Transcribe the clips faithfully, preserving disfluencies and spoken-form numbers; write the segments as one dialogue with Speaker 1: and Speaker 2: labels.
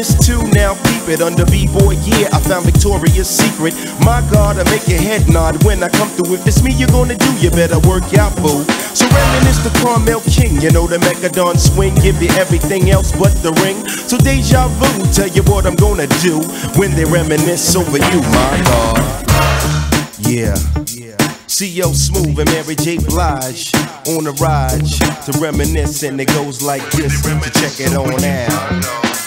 Speaker 1: reminisce too, now peep it. Under B-boy, yeah, I found Victoria's Secret. My God, I make your head nod when I come through. If it's me you're gonna do, you better work out, boo. So reminisce the Carmel King, you know the Mechadon swing, give you everything else but the ring. So deja vu, tell you what I'm gonna do when they reminisce over you, my God. Yeah. C O Smooth and Mary J. Blige on a ride to reminisce, and it goes like this. So check it on out.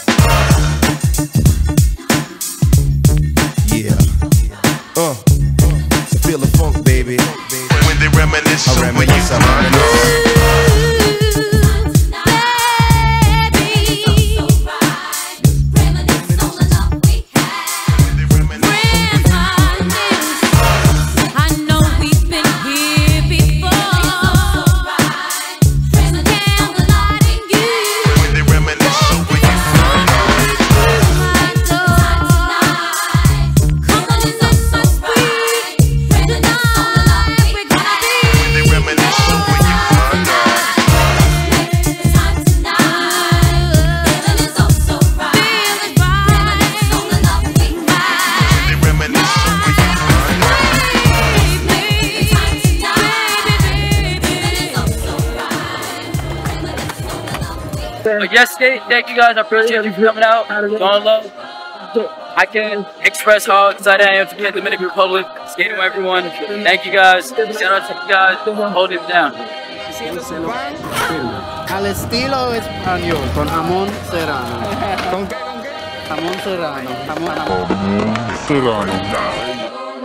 Speaker 1: Yeah. Uh. Feel the funk, baby. When they reminisce, I reminisce, I reminisce.
Speaker 2: But yes, Skate, thank you guys. I appreciate you for coming out. Going low. I can't express how excited I am to be at the Dominican Republic. Skating with everyone. Thank you guys. Shout out to you guys. Hold it down.
Speaker 3: Al estilo español, con jamón serrano. ¿Con qué? ¿Con qué? Jamón serrano. Jamón serrano.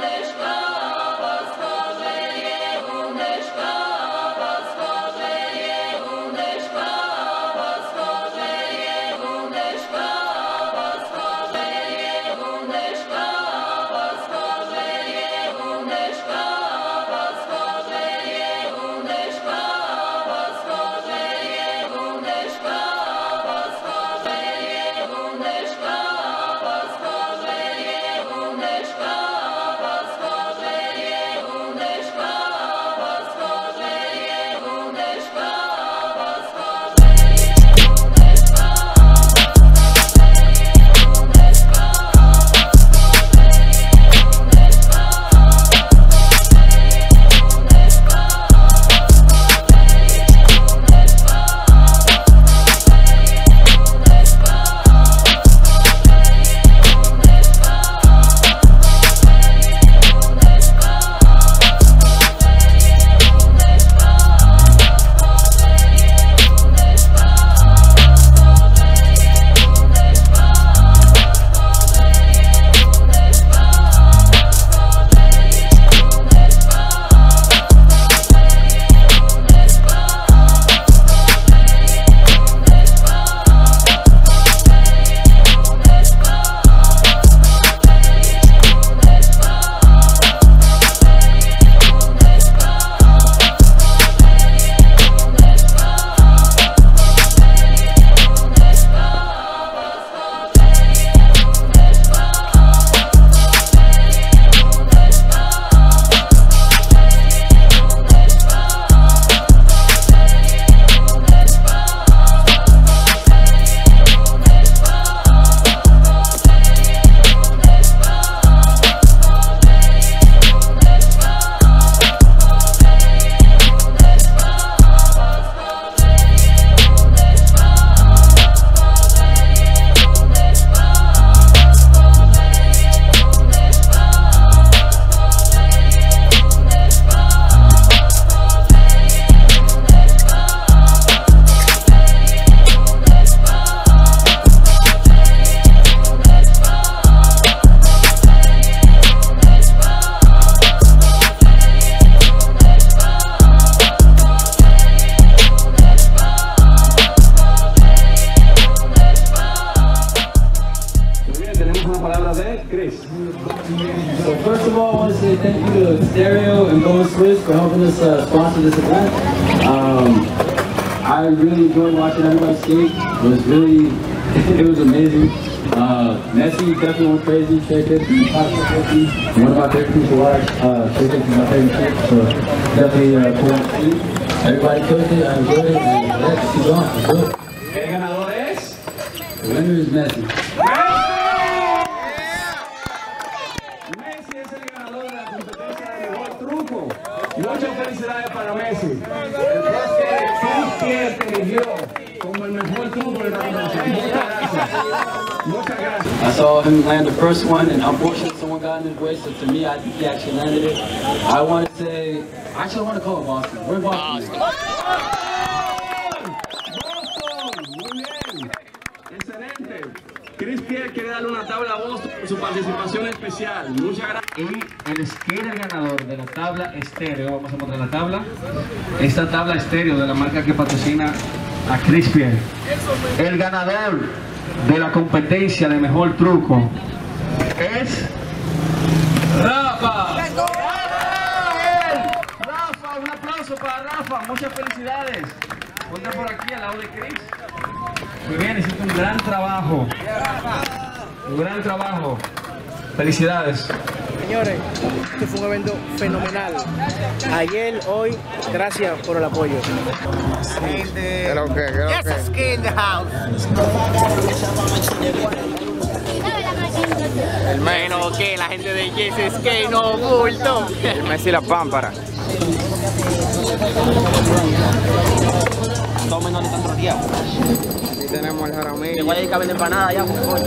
Speaker 4: So first of all, I want to say thank you to Stereo and Going Swiss for helping us uh, sponsor this event. Um, I really enjoyed watching everybody skate. It was really, it was amazing. Uh, Messi definitely went crazy. Shea fifty, one of my favorite people to watch. Uh, Shea fifty is my favorite kid, so definitely uh, cool to see. Everybody killed it. I enjoyed it. And let's keep going. Let's do it.
Speaker 5: El ganador es...
Speaker 4: The winner is Messi. Muchas felicidades para Messi. El que te eligió como el mejor truco de la convención. Muchas gracias. Muchas gracias.
Speaker 5: I saw him land the first one, and unfortunately someone got in his way, so to me, I think he actually landed it. I want to say, actually I want to call it Boston. We're in Boston.
Speaker 4: Chris Pierre quiere darle una tabla a Boston por su participación especial. Muchas gracias. Y el skater ganador de la tabla estéreo, vamos a mostrar la tabla. Esta tabla estéreo de la marca que patrocina a Chris Pierre. El ganador de la competencia de mejor truco es Rafa. Rafa, un aplauso para Rafa. Muchas felicidades. Ponte por aquí al lado de Chris. Muy bien, hiciste un gran trabajo. Un gran trabajo. Felicidades.
Speaker 6: Señores, este fue un evento fenomenal. Ayer, hoy, gracias por el apoyo.
Speaker 3: ¿Qué lo que? ¿Qué lo que?
Speaker 6: Yes, in the house.
Speaker 3: El
Speaker 6: Bueno, que la gente de Yes Skate no bulto.
Speaker 3: El Messi la pámpara.
Speaker 6: Tomen no le están rodeados.
Speaker 3: Aquí tenemos el Jaramillo.
Speaker 6: Igual hay que vender empanada ya.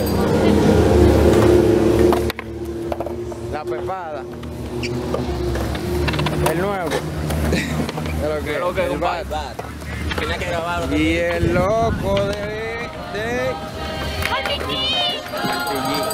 Speaker 3: La pepada. El nuevo. Pero que,
Speaker 6: Creo que
Speaker 3: el
Speaker 6: un
Speaker 3: bat.
Speaker 6: Tenía que grabarlo.
Speaker 3: Y el loco de... de...